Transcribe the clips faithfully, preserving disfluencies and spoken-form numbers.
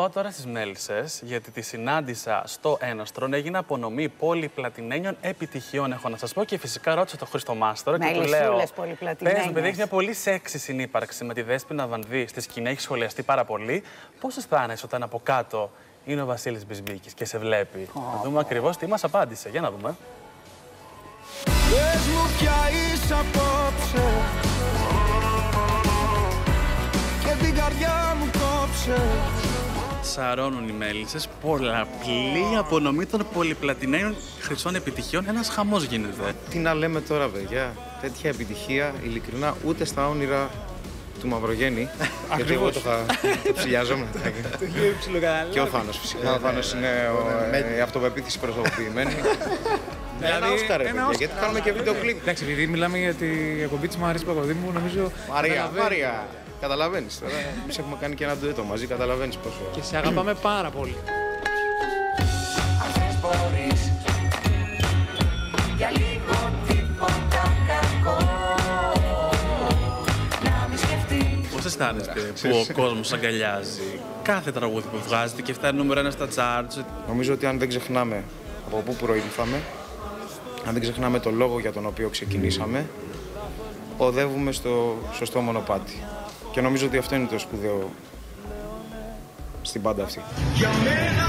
πάω τώρα στις Μέλισσες, γιατί τη συνάντησα στο Έναστρον. Έγινε απονομή πολυπλατινένιων επιτυχιών, έχω να σας πω. Και φυσικά ρώτησα τον Χρήστο Μάστορο και του λέω: πες μου, παιδί, έχει μια πολύ σεξι συνύπαρξη με τη Δέσποινα Βανδύ στη σκηνή, έχει σχολιαστεί πάρα πολύ. Πώς αισθάνεσαι όταν από κάτω είναι ο Βασίλης Μπισμπίκης και σε βλέπει? Oh. Να δούμε ακριβώς τι μας απάντησε. Για να δούμε. Πες μου ποια είσαι απόψε και την καρδιά μου κόψε. Σαρώνουν οι Μέλισσες, πολλαπλή απονομή των πολυπλατινένων χρυσών επιτυχιών. Ένας χαμός γίνεται. Τι να λέμε τώρα, παιδιά. Τέτοια επιτυχία, ειλικρινά, ούτε στα όνειρα του Μαυρογέννη. Γιατί εγώ το ψηλιάζομαι. Και ο Θάνος, φυσικά. Ο Θάνος είναι η αυτοπεποίθηση προσωποποιημένη. Ένα Όσκαρ, ρε παιδιά, γιατί κάνουμε και βίντεο κλιπ. Εντάξει, επειδή μιλάμε για την εκπομπή της Μαρίας Παπαδήμου, νομίζω... Μαρία, Μαρία, καταλαβαίνεις τώρα. Εμείς έχουμε κάνει και ένα ντουέτο μαζί, καταλαβαίνεις πόσο. Και σε αγαπάμε πάρα πολύ. Πώς αισθάνεστε που ο κόσμος αγκαλιάζει κάθε τραγούδι που βγάζετε και φτάνει νούμερο ένα στα charts? Νομίζω ότι αν δεν ξεχνάμε από πού προήλθαμε, αν δεν ξεχνάμε το λόγο για τον οποίο ξεκινήσαμε, οδεύουμε στο σωστό μονοπάτι. Και νομίζω ότι αυτό είναι το σπουδαίο στην πάντα αυτή. Για μένα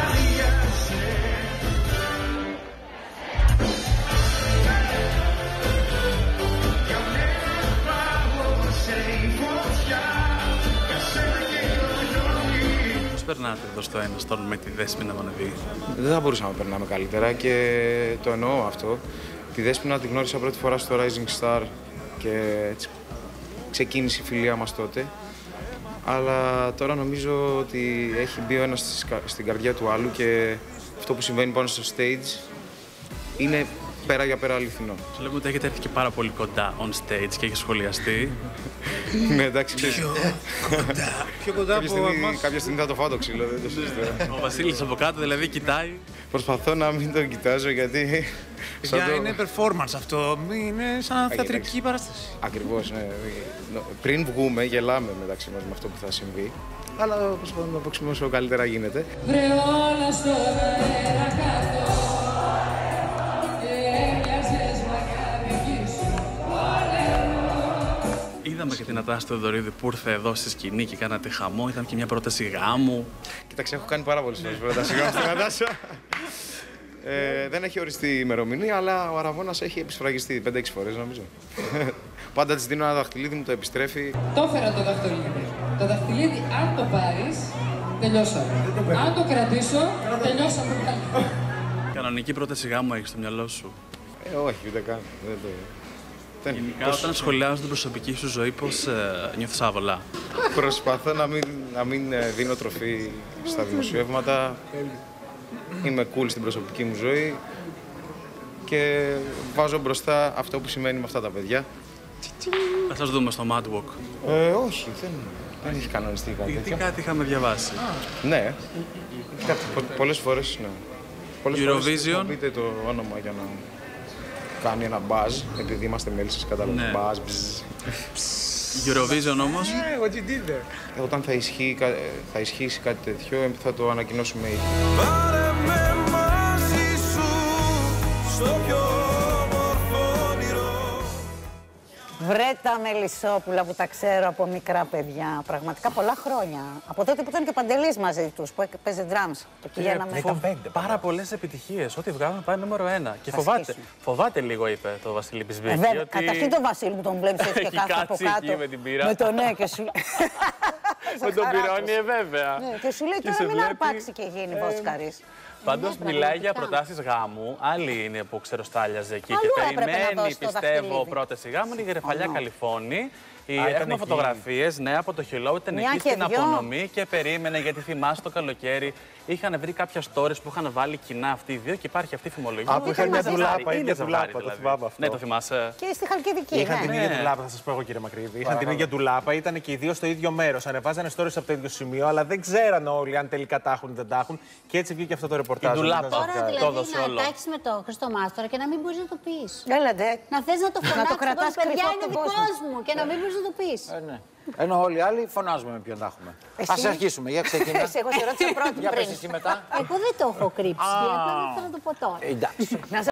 Πώς περνάτε εδώ στο Έναστρον με τη Δέσποινα Βανδύ? Δεν θα μπορούσαμε να περνάμε καλύτερα και το εννοώ αυτό. Τη Δέσποινα τη γνώρισα πρώτη φορά στο Rising Star και έτσι ξεκίνησε η φιλία μας τότε. Αλλά τώρα νομίζω ότι έχει μπει ο ένας στην καρδιά του άλλου και αυτό που συμβαίνει πάνω στο stage είναι πέρα για πέρα αληθινό. Βλέπουμε ότι έχετε έρθει και πάρα πολύ κοντά on stage και έχει σχολιαστεί. Ναι, εντάξει, ξέρεις. Πιο κοντά. Πιο κοντά από εμάς. Κάποια στιγμή θα το φάω το ξύλο, δεν το συζητώ. Ο Βασίλης από κάτω δηλαδή κοιτάει. Προσπαθώ να μην τον κοιτάζω γιατί... Για είναι performance αυτό, είναι σαν θεατρική παράσταση. Ακριβώς, ναι. Πριν βγούμε, γελάμε μεταξύ μας με αυτό που θα συμβεί. Αλλά προσπαθούμε να παίξουμε όσο καλύτερα γίνεται. Βρε όλα στον αέρα κάτω και έμοιαζες μακαρική σου. Είδαμε και την Νατάσα Θεοδωρίδη που ήρθε εδώ στη σκηνή και κάνατε χαμό. Ήταν και μια πρόταση γάμου. Κοίταξε, έχω κάνει πάρα πολλές φορές πρόταση γάμου στην Νατάσα. Ε, δεν έχει οριστεί η ημερομηνία, αλλά ο Αραβώνας έχει επισφραγιστεί πέντε έξι φορές νομίζω. Πάντα της δίνω ένα δαχτυλίδι, μου το επιστρέφει. Το έφερα το δαχτυλίδι. Το δαχτυλίδι, αν το πάρεις, τελειώσαμε. Αν το κρατήσω, τελειώσαμε. Κανονική πρόταση γάμου έχεις στο μυαλό σου? Ε, όχι, ούτε καν. Δεν το... Γενικά, πώς... όταν σχολιάζω την προσωπική σου ζωή, πώς ε, νιώθεις άβολα? Προσπαθώ να μην, να μην δίνω τροφή στα δημοσιεύματα. Είμαι cool στην προσωπική μου ζωή και βάζω μπροστά αυτό που σημαίνει με αυτά τα παιδιά. Θα σας δούμε στο Mad Walk. Ε, όχι, δεν, δεν έχει κανονιστεί κάτι τέτοιο. Γιατί κάτι είχαμε διαβάσει. Ναι, πο, πολλές φορές, ναι. Πολλές Eurovision. φορές πείτε το όνομα για να κάνει ένα buzz, επειδή είμαστε Μέλισσες, κατάλαβες, ναι. Buzz, bzz. Eurovision όμως. Ναι, what you did there. Όταν θα, ισχύει, θα ισχύσει κάτι τέτοιο, θα το ανακοινώσουμε ήδη. Πάρε με μαζί σου στο πιο όμορφο όνειρο. Βρε τα Μελισσόπουλα που τα ξέρω από μικρά παιδιά. Πραγματικά πολλά χρόνια. Από τότε που ήταν και ο Παντελής μαζί τους, που έπαιζε drums. Το πηγαίναμε. Πάρα πολλές επιτυχίες. Ό,τι βγάλαμε πάει νούμερο ένα. Και φοβάται, φοβάται λίγο, είπε το Βασίλη Μπισμπίκη. Ε, βέβαια, ότι... καταρχήν τον Βασίλη που τον βλέπεις έτσι και κάθεται από κάτω. Με την πύρα. Με τον ναι και σου. Με τον πυρώνει, ε, βέβαια. Ναι, και σου λέει τώρα μην βλέπει... αρπάξει και γίνει ε... βόσκαρης. Πάντως ναι, μιλάει για προτάσεις γάμου. Άλλη είναι που ξεροστάλιαζε εκεί και περιμένει, πιστεύω, πρόταση γάμου. Είναι η Γρεφαλιά Καλιφώνη. Έχουμε φωτογραφίες, ναι, από το Hello, ήταν εκεί στην απονομή και περίμενε γιατί θυμάσαι το καλοκαίρι. Είχαν βρει κάποια stories που είχαν βάλει κοινά αυτοί οι δύο και υπάρχει αυτή η φημολογία. Α, που είχαν μια ντουλάπα, ίδια ντουλάπα, το θυμάμαι αυτό. Ναι, το θυμάσαι. Και στη Χαλκιδική. Είχαν την ίδια ντουλάπα, θα σας πω εγώ κύριε Μακρύδη. Είχαν την ίδια ντουλάπα, ήταν και οι δύο στο ίδιο μέρος. Ανεβάζανε stories από το ίδιο σημείο, αλλά δεν ξέραν όλοι αν τελικά τα έχουν ή δεν τα έχουν. Και έτσι βγήκε αυτό το ρεπορτάζ. Τώρα δηλαδή να τα έχεις με το Χρήστο Μάστορα και να μην μπορείς να το πεις. Έλατε. Να θες να το φωνάξεις, παιδιά είναι δικός μου και να μην μπορείς να το πει. Ε, ναι. Ενώ όλοι οι άλλοι φωνάζουμε με ποιον τα έχουμε. Ας αρχίσουμε. Για ξεκινά. Εσύ, εγώ σε ρώτησα πρώτη Για πριν. πες εσύ μετά. Εγώ δεν το έχω κρύψει. Απλά δεν θέλω να το πω τώρα. Εντάξει.